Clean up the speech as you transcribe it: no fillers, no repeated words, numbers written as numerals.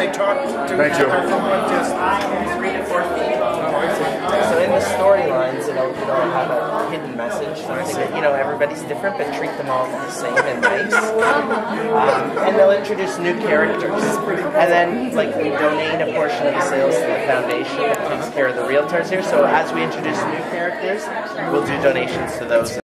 they talk to Thank each you. other from what distance? 3 to 4 feet. Oh, I see. So in the storylines, it'll have a hidden message, something that, everybody's different, but treat them all the same and nice. And they'll introduce new characters. And then, we donate a portion of the sales to the foundation that takes care of the realtors here. So as we introduce new characters, we'll do donations to those.